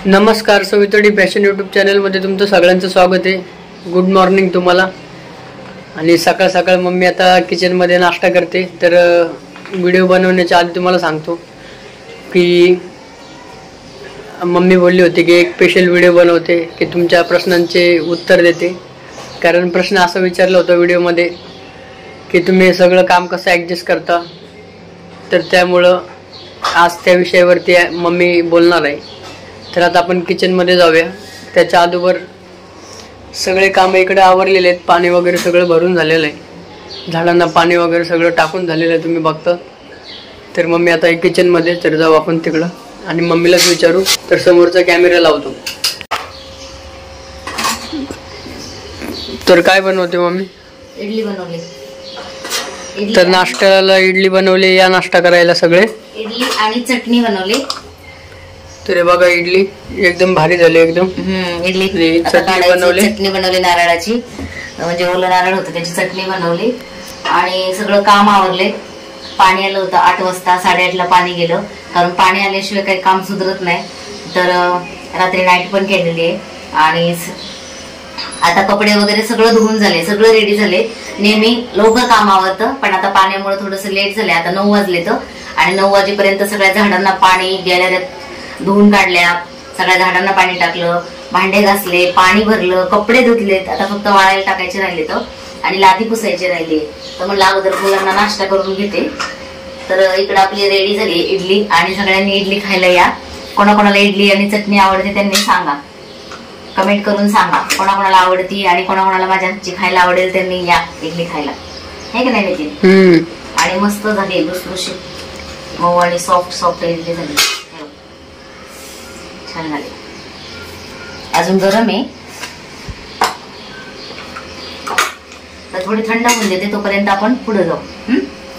नमस्कार, सवितडी fashion YouTube चॅनलमध्ये तुमचं सगळ्यांचं स्वागत आहे। गुड मॉर्निंग तुम्हाला। आणि सकाळ सकाळ मम्मी आता किचनमध्ये नाश्ता करते। तर व्हिडिओ बनवण्याच्या आधी तुम्हाला सांगतो की मम्मी बोलली होती की एक स्पेशल व्हिडिओ बनवते की तुमच्या प्रश्नांचे उत्तर देते। कारण प्रश्न असा विचारला होता व्हिडिओमध्ये की तुम्ही सगळं काम कसं ॲडजस्ट करता, तर त्यामुळं आज त्या विषयावरती मम्मी बोलणार आहे। तर आता आपण किचनमध्ये जाऊया। त्याच्या अगोदर सगळे काम इकडे आवरलेले आहेत, पाणी वगैरे सगळं भरून झालेलं आहे, झाडांना पाणी वगैरे सगळं टाकून झालेलं आहे, तुम्ही बघता। तर मम्मी आता एक किचनमध्ये, तर जाऊ आपण तिकडं आणि मम्मीलाच विचारू। तर समोरचा कॅमेरा लावतो। तर काय बनवते मम्मी? इडली बनवली। तर नाश्त्याला इडली बनवली, या नाश्ता करायला सगळे इडली आणि चटणी बनवली। तर बघा इडली एकदम भारी झाली एकदम। इडली चटणी बनवली नारळाची, म्हणजे ओलं नारळ होतं त्याची चटणी बनवली आणि सगळं काम आवरले। पाणी आलं होतं 8 वाजता, 8:30ला पाणी गेलं, कारण पाणी आल्याशिवाय काही काम सुधरत नाही। तर रात्री नाईट पण केलेली आहे आणि आता कपडे वगैरे सगळं धुवून झाले, सगळं रेडी झाले। नेहमी लवकर काम आवरतं, पण आता पाण्यामुळे थोडंसं लेट झालंय। आता 9 वाजले तर, आणि 9 वाजेपर्यंत सगळ्या झाडांना पाणी, गॅलऱ्यात धुवून काढल्या, सगळ्या झाडांना पाणी टाकलं, भांडे घासले, पाणी भरलं, कपडे धुतलेत, आता फक्त वाळायला टाकायचे राहिले तर, आणि लादी पुसायची राहिली। तर म्हणलं अगोदर मुलांना नाश्ता करून घेते। तर इकडे आपली रेडी झाली इडली, आणि सगळ्यांनी इडली खायला या। कोणाकोणाला इडली आणि चटणी आवडते त्यांनी सांगा, कमेंट करून सांगा कोणाकोणाला आवडती, आणि कोणाकोणाला माझ्या हातची खायला आवडेल त्यांनी या इडली खायला, हे की नाही नितीन? आणि मस्त झाली लुसलुशीत, मऊ आणि सॉफ्ट इडली झाली, छान झाली। अजून गरम आहे, तर थोडी थंड होऊन देते, तोपर्यंत आपण पुढे जाऊ।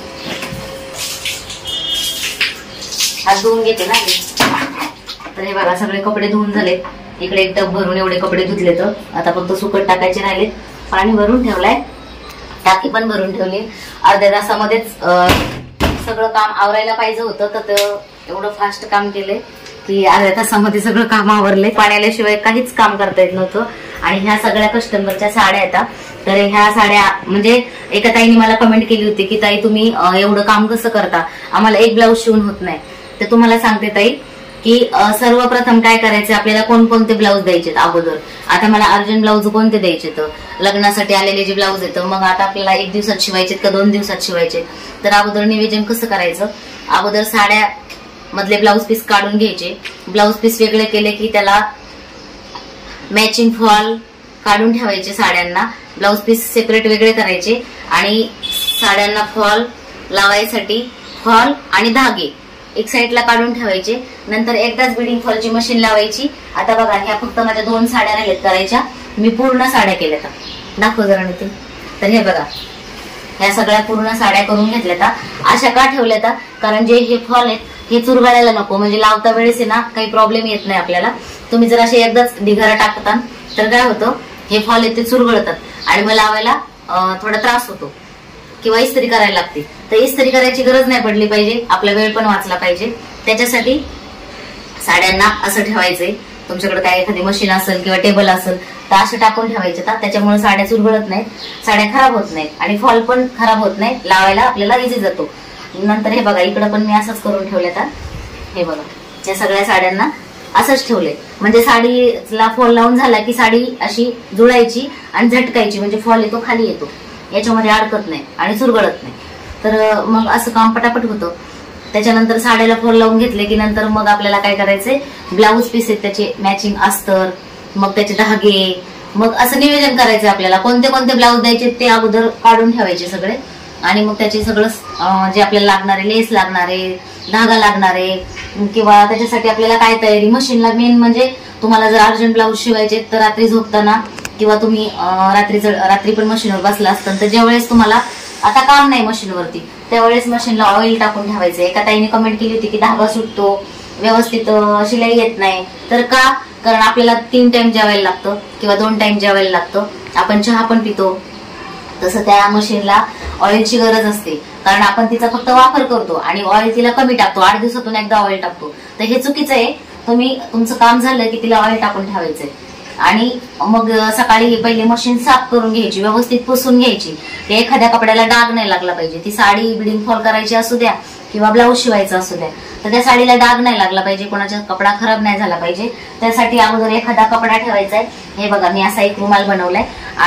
हात धुवून घेते ना। तर हे बघा सगळे कपडे धुवून झाले, इकडे एक टब भरून एवढे कपडे धुतले, तर आता फक्त सुकट टाकायचे राहिले। पाणी भरून ठेवलाय, टाकी पण भरून ठेवली। अर्ध्या तासामध्येच सगळं काम आवरायला पाहिजे होतं, तर एवढं फास्ट काम केलंय की अर्ध्या तासामध्ये सगळं काम आवरले। पाणी आल्याशिवाय काहीच काम करता येत नव्हतं। आणि ह्या सगळ्या कस्टमरच्या साड्या येतात, तर ह्या साड्या म्हणजे एका ताईने मला कमेंट केली होती की ताई तुम्ही एवढं काम कसं करता, आम्हाला एक ब्लाऊज शिवून होत नाही। तर तुम्हाला सांगते ताई की सर्वप्रथम काय करायचं, आपल्याला कोणकोणते ब्लाऊज द्यायचे अगोदर। आता मला अर्जंट ब्लाऊज कोणते द्यायचे, तर लग्नासाठी आलेले जे ब्लाऊज येतं, मग आता आपल्याला 1 दिवसात शिवायचे का 2 दिवसात शिवायचे, तर अगोदर नियोजन कसं करायचं, अगोदर साड्या मधले ब्लाऊज पीस काढून घ्यायचे। ब्लाऊज पीस वेगळे केले की त्याला मॅचिंग फॉल काढून ठेवायचे साड्यांना, ब्लाऊज पीस सेपरेट वेगळे करायचे, आणि साड्यांना फॉल लावायसाठी फॉल आणि धागे एक साईडला काढून ठेवायचे। नंतर एकदाच बिडिंग फॉलची मशीन लावायची। आता बघा ह्या फक्त माझ्या 2 साड्या राहिल्यात करायच्या, मी पूर्ण साड्या केल्या, दाखव जरा नितीन। तर हे बघा ह्या सगळ्या पूर्ण साड्या करून घेतल्या। अशा का ठेवल्या, कारण जे हे फॉल आहेत हे चुरगळायला नको, म्हणजे लावता वेळेस ना काही प्रॉब्लेम येत नाही आपल्याला। तुम्ही जर असे एकदाच ढिगारा टाकता तर काय होतं, हे फॉल आहेत ते चुरगळतात आणि मग लावायला थोडा त्रास होतो, किंवा इस्त्री करायला लागते। तर इस्त्री करायची गरज नाही पडली पाहिजे, आपला वेळ पण वाचला पाहिजे। त्याच्यासाठी साड्यांना असं ठेवायचंय, तुमच्याकडे काय एखादी मशीन असेल किंवा टेबल असेल तर असं टाकून ठेवायचे, त्याच्यामुळे साड्या चुरगळत नाहीत, साड्या खराब होत नाहीत, आणि फॉल पण खराब होत नाही, लावायला आपल्याला इझी जातो। नंतर हे बघा इकडे पण मी असंच करून ठेवले। हे बघा या सगळ्या साड्यांना असंच ठेवले, म्हणजे साडीला फॉल लावून झाला की साडी अशी जुळायची आणि झटकायची, म्हणजे फॉल येतो खाली येतो, याच्यामध्ये अडकत नाही आणि चुरगळत नाही। तर मग असं काम पटापट होतं। त्याच्यानंतर साड्याला फॉल लावून घेतले की नंतर मग आपल्याला काय करायचंय, ब्लाऊज पीस आहेत त्याचे मॅचिंग अस्तर, मग त्याचे धागे, मग असं नियोजन करायचं आपल्याला कोणते कोणते ब्लाऊज द्यायचे ते अगोदर काढून ठेवायचे सगळे, आणि मग त्याचे सगळं जे आपल्याला लागणारे लेस लागणारे, धागा लागणारे, किंवा त्याच्यासाठी आपल्याला काय तयारी, मशीनला मेन म्हणजे तुम्हाला जर अर्जंट ब्लाऊज शिवायचे तर रात्री झोपताना, किंवा तुम्ही रात्री पण मशीनवर बसला असताना, तर ज्यावेळेस तुम्हाला आता काम नाही मशीनवरती त्यावेळेस मशीनला ऑइल टाकून ठेवायचं। एका ताईने कमेंट केली होती की धागा सुटतो, व्यवस्थित शिलाई येत नाही, तर का, कारण आपल्याला 3 टाइम जेवायला लागतं किंवा 2 टाइम जेवायला लागतं, आपण चहा पण पितो, तसं त्या मशीनला ऑइलची गरज असते, कारण आपण तिचा फक्त वापर करतो आणि ऑइल तिला कमी टाकतो, 8 दिवसातून एकदा ऑइल टाकतो, तर हे चुकीचं आहे। तुम्ही तुमचं काम झालं की तिला ऑइल टाकून ठेवायचंय आणि मग सकाळी पहिले मशीन साफ करून घ्यायची, व्यवस्थित पुसून घ्यायची. एखाद्या कपड्याला डाग नाही लागला पाहिजे. ती साडी बिडिंग फॉल करायची असू द्या किंवा ब्लाऊज शिवायचा असू द्या, तर त्या साडीला डाग नाही लागला पाहिजे, कोणाचा कपडा खराब नाही झाला पाहिजे. त्यासाठी अगोदर एखादा कपडा ठेवायचा आहे. हे बघा मी असा एक रुमाल बनवलाय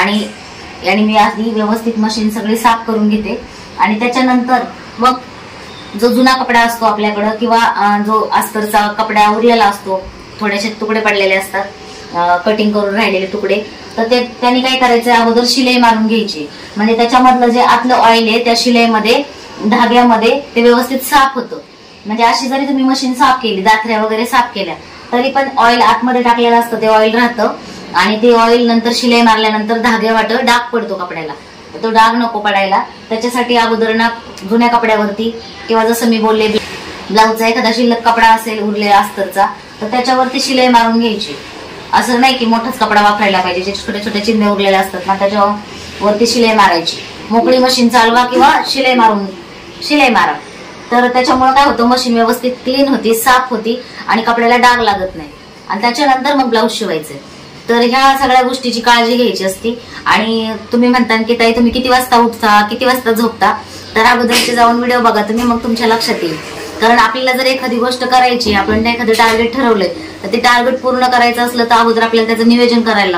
आणि मी आधी व्यवस्थित मशीन सगळी साफ करून घेते आणि त्याच्यानंतर मग जो जुना कपडा असतो आपल्याकडं किंवा जो अस्तरचा कपडा उरलेला असतो, थोडेसे तुकडे पडलेले असतात, कटिंग करून राहिलेले तुकडे, तर त्यांनी काय करायचं, अगोदर शिलाई मारून घ्यायची. म्हणजे त्याच्यामधलं जे आतलं ऑइल आहे त्या शिलाईमध्ये धाग्यामध्ये ते व्यवस्थित साफ होतं. म्हणजे अशी जरी तुम्ही मशीन साफ केली, दाथऱ्या वगैरे साफ केल्या, तरी पण ऑइल आतमध्ये टाकलेलं असतं, ते ऑइल राहतं आणि ते ऑइल नंतर शिलाई मारल्यानंतर धाग्यावाट डाग पडतो कपड्याला. तो डाग नको पडायला त्याच्यासाठी अगोदर ना जुन्या कपड्यावरती किंवा जसं मी बोलले ब्लाऊजचा एखादा शिल्लक कपडा असेल उरलेला अस्तरचा, तर त्याच्यावरती शिलाई मारून घ्यायची. असं नाही की मोठाच कपडा वापरायला पाहिजे, जे छोटे छोटे चिन्ह उरलेले असतात ना त्याच्यावरती शिलाई मारायची. मोकळी मशीन चालवा किंवा शिलाई मारा, तर त्याच्यामुळे काय होतं, मशीन व्यवस्थित क्लीन होती, साफ होती आणि कपड्याला डाग लागत नाही. आणि त्याच्यानंतर मग ब्लाऊज शिवायचे. तर ह्या सगळ्या गोष्टीची काळजी घ्यायची असती. आणि तुम्ही म्हणता की ताई तुम्ही किती वाजता उठता, किती वाजता झोपता, तर अगोदरचे जाऊन व्हिडिओ बघा तुम्ही, मग तुमच्या लक्षात येईल. कारण आपल्याला जर एखादी गोष्ट करायची, आपण एखादं टार्गेट ठरवलंय, तर ते टार्गेट पूर्ण करायचं असलं तर अगोदर आपल्याला त्याचं नियोजन करायला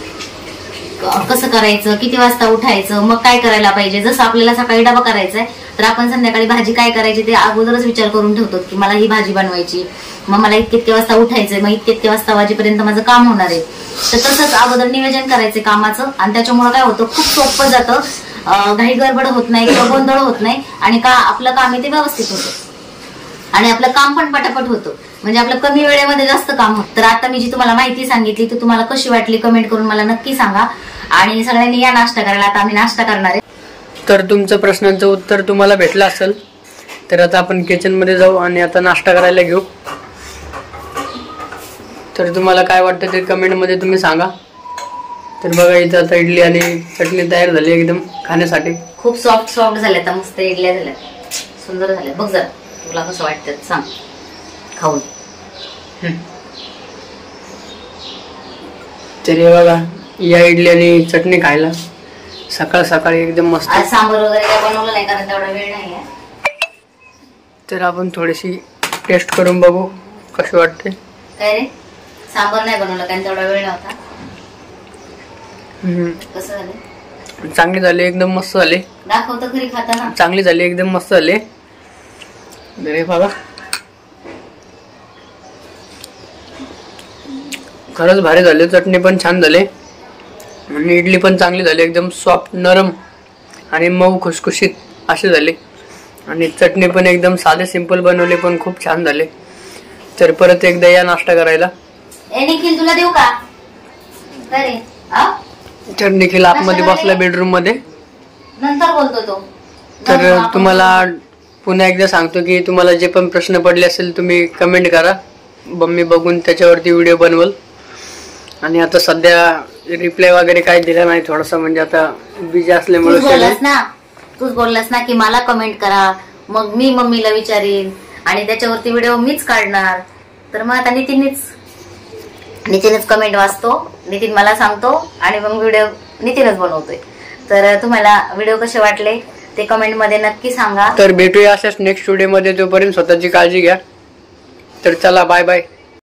लागतं. कसं करायचं, किती वाजता उठायचं, मग काय करायला पाहिजे. जसं आपल्याला सकाळी डबा करायचा आहे तर आपण संध्याकाळी भाजी काय करायची ते अगोदरच विचार करून ठेवतो की मला ही भाजी बनवायची, मग मला इतके वाजता उठायचंय, मग इतके वाजता वाजेपर्यंत माझं काम होणार आहे. तर तसंच अगोदर नियोजन करायचं कामाचं आणि त्याच्यामुळे काय होतं, खूप सोपं जातं, घाई गडबड होत नाही किंवा गोंधळ होत नाही आणि आपलं काम आहे ते व्यवस्थित होतं आणि आपलं काम पण पटापट होतं. म्हणजे आपलं कमी वेळेमध्ये जास्त काम होतं. तर आता मी जी तुम्हाला माहिती सांगितली ती तुम्हाला कशी वाटली कमेंट करून मला नक्की सांगा. आणि सगळ्यांनी या नाश्ता करायला. आता आम्ही नाश्ता करणार आहे. तर तुमचं प्रश्नांचं उत्तर तुम्हाला भेटलं असेल तर आता आपण किचन मध्ये जाऊ आणि आता नाश्ता करायला घेऊ. तर तुम्हाला काय वाटतं ते कमेंट मध्ये तुम्ही सांगा. तर बघा इथं आता इडली आणि चटणी तयार झाली एकदम खाण्यासाठी. खूप सॉफ्ट झाल्या, आता मस्त इडल्या झाल्या, सुंदर झाल्या. बघ जरा तुला कसं वाटतं सांग खाऊन. तरी बघा या इडली आणि चटणी खायला सकाळ सकाळी एकदम मस्त. आज सांबार वगैरे काय बनवलं नाही कारण तेवढा वेळ नाही आहे. तर आपण थोडीशी टेस्ट करून बघू कशी वाटते. काय रे, सांबार नाही बनवलं कारण तेवढा वेळ नव्हता. कसं झालं? चांगली झाली, एकदम मस्त झाली. दाखवतो खरी खाताना. चांगली झाली, एकदम मस्त झाली. अरे बघा खरंच भारी झाली. चटणी पण छान झाली आणि इडली पण चांगली झाली, एकदम सॉफ्ट नरम आणि मऊ खुसखुशीत अशी झाली. आणि चटणी पण एकदम साधे सिंपल बनवली पण खूप छान झाली. तर परत एकदा या नाश्ता करायला. निखिल तुला देऊ का? तर निखिल आतमध्ये बसला बेडरूम मध्ये. नंतर बोलतो तो. तर तुम्हाला पुन्हा एकदा सांगतो की तुम्हाला जे पण प्रश्न पडले असेल तुम्ही कमेंट करा, मी बघून त्याच्यावरती व्हिडिओ बनवल. आणि आता सध्या रिप्लाय वगैरे काय दिला नाही, थोडासा म्हणजे आता बिझी असल्यामुळे. तूच बोललास ना की मला कमेंट करा, मग मी मम्मीला विचारीन आणि त्याच्यावरती व्हिडिओ मीच काढणार. तर मग आता नितीनच कमेंट वाचतो, नितीन मला सांगतो आणि मग व्हिडिओ नितीनच बनवतोय. तर तुम्हाला व्हिडिओ कसे वाटले ते कमेंट मध्ये नक्की सांगा. तर भेटूया अशाच नेक्स्ट व्हिडिओ मध्ये. तोपर्यंत स्वतःची काळजी घ्या. तर चला बाय बाय.